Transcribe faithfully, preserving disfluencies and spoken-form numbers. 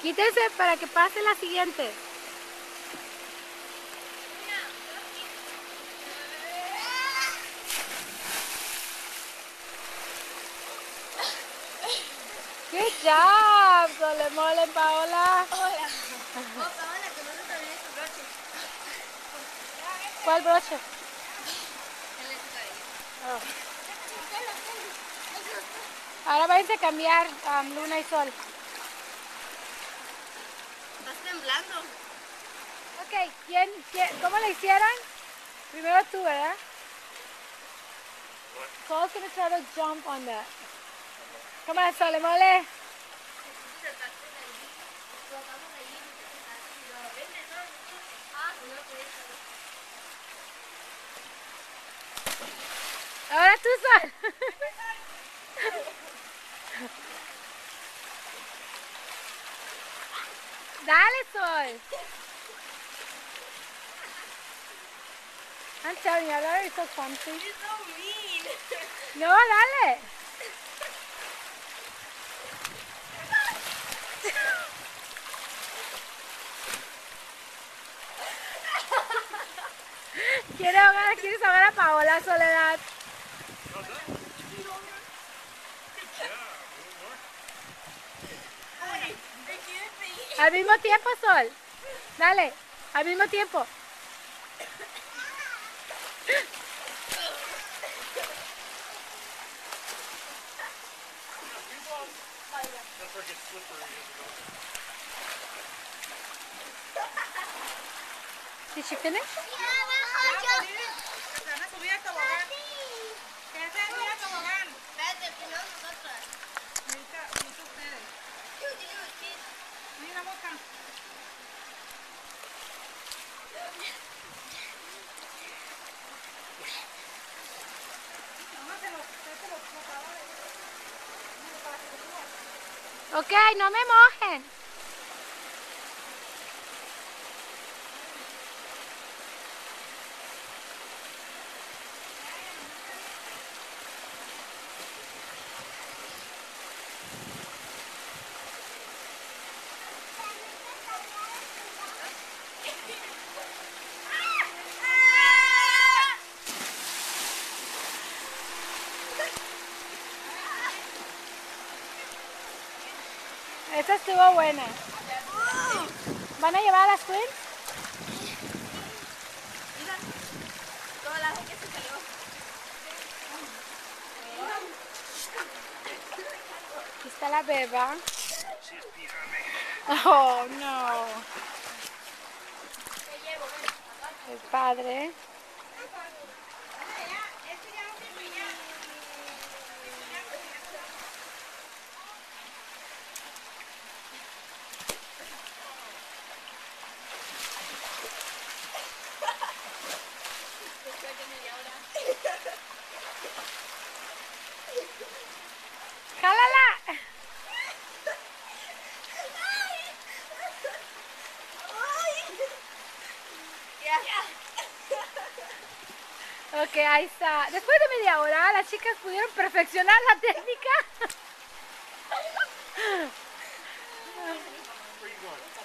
Quítense para que pase la siguiente. Good job, Sole Mole, Paola. Hola. Oh, Paola, que no se te olvide tu broche. ¿Cuál broche? El de tu cabello. Oh. Ahora vais a cambiar um, Luna y Sol. Estás temblando. Ok, ¿quién, quién, ¿cómo le hicieron? Primero tú, ¿verdad? Sol's gonna try to jump on that. Come on, Sole Mole. Ahora tú, Sol. Dale, Sol. I'm telling you, Laura is so clumsy. You're so mean. No, dale. ¿Quieres ahogar, ¿Quieres ahogar a Paola, Soledad? Al mismo tiempo, Sol. Dale, al mismo tiempo. Did she finish? Se van a subir al tobogán. Que se van a subir al tobogán. Espérate, primero nosotras. Ahorita, ahorita ustedes. Mira la boca. Ok, no me mojen. Esta estuvo buena. ¿Van a llevar a las twins? Mira, toda la que se salió. Aquí está la beba. Oh, no. El padre. ¡Jálala! Ok, ahí está. Después de media hora, las chicas pudieron perfeccionar la técnica. Where are you going?